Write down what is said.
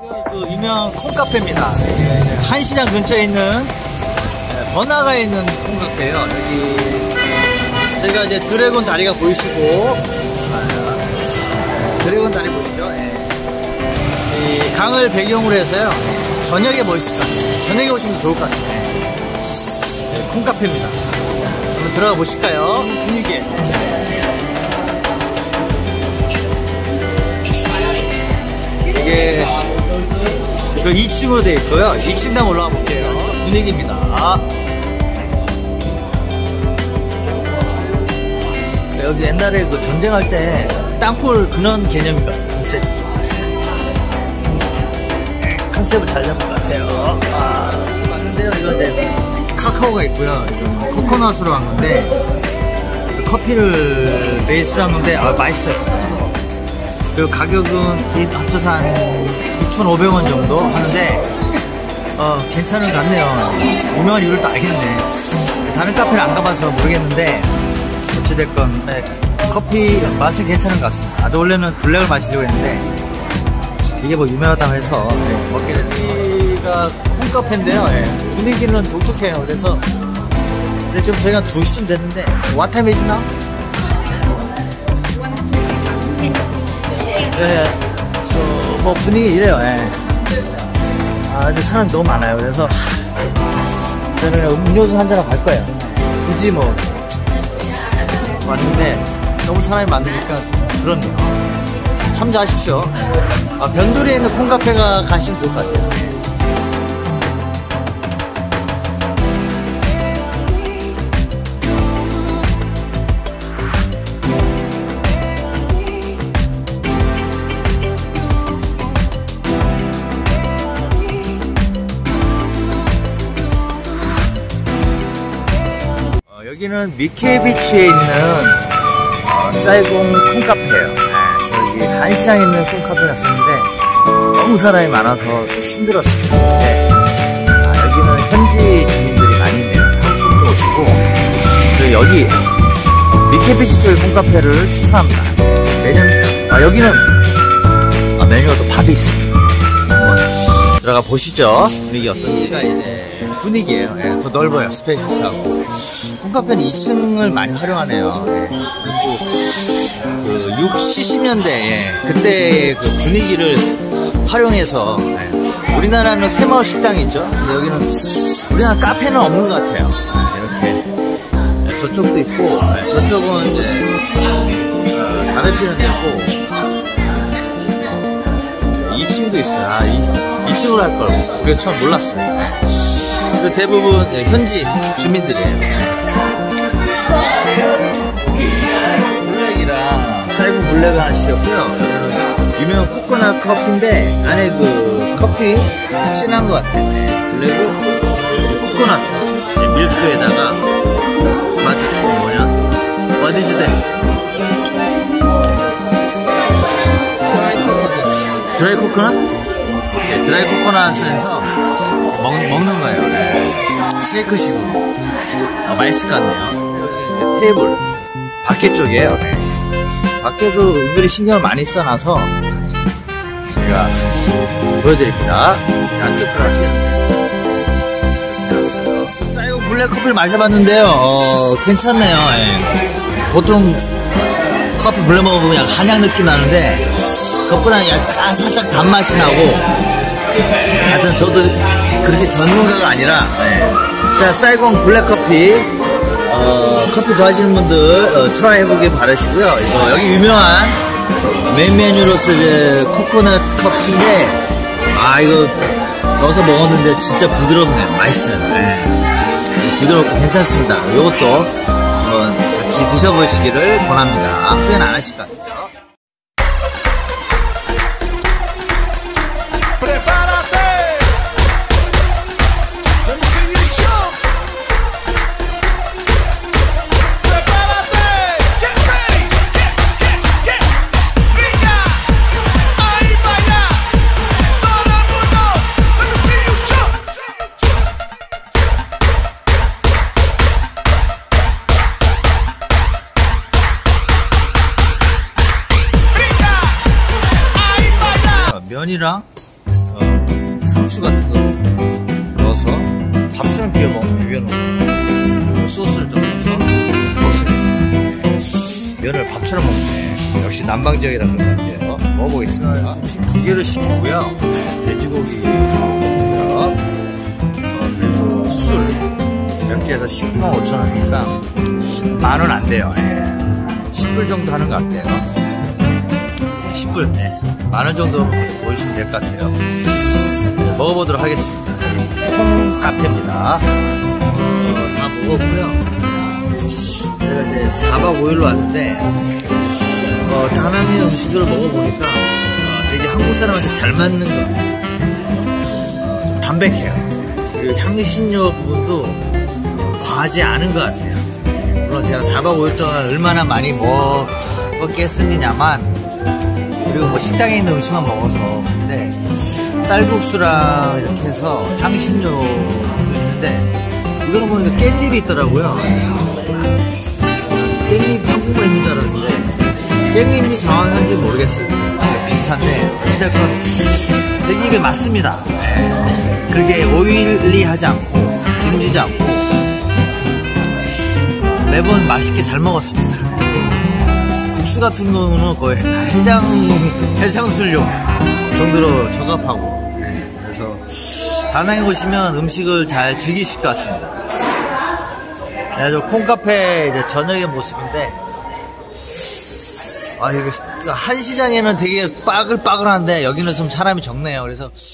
그 유명한 콩카페입니다. 한시장 근처에 있는 번화가에 있는 콩카페예요. 여기 저희가 이제 드래곤 다리가 보이시고, 드래곤 다리 보시죠. 이 강을 배경으로 해서요. 저녁에 멋있을 것 같아요. 저녁에 오시면 좋을 것 같아요. 콩카페입니다. 한번 들어가 보실까요? 분위기에. 이게 2층으로 되어 있고요. 2층 단 올라가 볼게요. 분위기입니다. 여기 옛날에 그 전쟁할 때 땅굴 그런 개념인 것 같아요. 컨셉을 잘 잡은 것 같아요. 맞는데요. 이거 이제 카카오가 있고요. 코코넛으로 한 건데, 커피를 베이스로 한 건데, 맛있어요. 그리고 가격은 둘 합쳐서 한 9,500원 정도 하는데, 괜찮은 것 같네요. 유명한 이유를 또 알겠네. 다른 카페를 안 가봐서 모르겠는데, 어찌됐건, 커피 맛은 괜찮은 것 같습니다. 원래는 블랙을 마시려고 했는데, 이게 뭐 유명하다고 해서 먹게 됐어요. 여기가 콩카페인데요. 분위기는 독특해요. 그래서 근데 지금 저희가 2시쯤 됐는데 What time is it now? 뭐 분위기 이래요. 근데 사람이 너무 많아요. 그래서 저는 음료수 한잔하고 갈 거예요. 굳이 뭐 왔는데 너무 사람이 많으니까 그렇네요. 참조하십시오. 변두리에 있는 콩카페가 가시면 좋을 것 같아요. 여기는 미케비치에 있는 사이공 콩카페예요. 여기 한시장에 있는 콩카페 갔었는데 너무 사람이 많아서 좀 힘들었습니다. 여기는 현지 주민들이 많이 있네요. 한국 쪽 오시고. 그리고 여기 미케비치 쪽의 콩카페를 추천합니다. 왜냐면 여기는 메뉴가 또 밥이 있습니다. 그래서 한번 들어가 보시죠. 분위기 어떤지가 이제 분위기예요. 더 넓어요. 스페이스하고. 콩카페는 2층을 많이 활용하네요. 그리고 그 70년대 그때 그 분위기를 활용해서 우리나라는 새마을 식당이 있죠. 근데 여기는 우리나라 카페는 없는 것 같아요. 이렇게 저쪽도 있고 저쪽은 이제 담배 피는 데고 2층도 있어요. 2층으로 할 걸 우리가 처음 몰랐어요. 대부분 현지 주민들이에요. 블랙이랑 사이고 블랙을 하나 시켰고요. 유명한 코코넛 커피인데 안에 그 커피 진한 것 같아요. 블랙은 코코넛 밀크에다가 바디즈 댐 드라이 코코넛? 드라이 코코넛을 해서 먹는 거예요. 쉐이크식으로. 맛있을 것 같네요. 테이블 밖에 쪽이에요. 밖에도 은근히 신경을 많이 써놔서 제가 보여드립니다. 안쪽 들어가시면 이렇게 해놨어요. 사이고 블랙커피를 마셔봤는데요. 괜찮네요. 보통 커피 블랙 먹어보면 약간 한약 느낌 나는데 그것보다는 약간 살짝 단맛이 나고, 하여튼 저도 그렇게 전문가가 아니라 자, 사이공 블랙커피 커피 좋아하시는 분들 트라이 해보길 바라시고요. 이거 여기 유명한 메인 메뉴로서 이제 코코넛 커피인데 이거 넣어서 먹었는데 진짜 부드럽네요. 맛있어요. 부드럽고 괜찮습니다. 이것도 한번 같이 드셔보시기를 권합니다. 후회는 안 하실 것 같아요. 면이랑 후추 같은 거 넣어서 밥처럼 비벼놓고 소스를 좀 넣어서 먹습니다. 면을 밥처럼 먹네. 역시 남방지역이라 그런 것 같아요. 먹어보겠습니다. 음식 2개를 시키고요. 돼지고기 그리고 술 이렇게 해서 19만 5천원이니까 10,000원 안 돼요. 10불 정도 하는 것 같아요. 10불. 10,000원 정도 보시면 될 것 같아요. 먹어보도록 하겠습니다. 콩카페입니다. 다 먹었고요. 제가 이제 4박 5일로 왔는데 다낭의 음식을 먹어보니까 되게 한국 사람한테 잘 맞는 거 같아요. 좀 담백해요. 그리고 향신료 부분도 과하지 않은 것 같아요. 물론 제가 4박 5일 동안 얼마나 많이 먹었겠습니다만, 그리고 뭐 식당에 있는 음식만 먹어서. 근데 쌀국수랑 이렇게 해서 향신료도 있는데, 이거는 보니까 깻잎이 있더라고요. 깻잎 한국에 있는 줄 알았는데 깻잎이 정확한지 모르겠어요. 비슷한데 어찌됐건 되게 입에 맞습니다. 그렇게 오일리하지 않고 기름지지 않고 매번 맛있게 잘 먹었습니다. 국수 같은 경우는 거의 다 해장술용 정도로 적합하고, 그래서 다낭에 오시면 음식을 잘 즐기실 것 같습니다. 저 콩카페 이제 저녁의 모습인데, 이게 한시장에는 되게 빠글빠글한데 여기는 좀 사람이 적네요. 그래서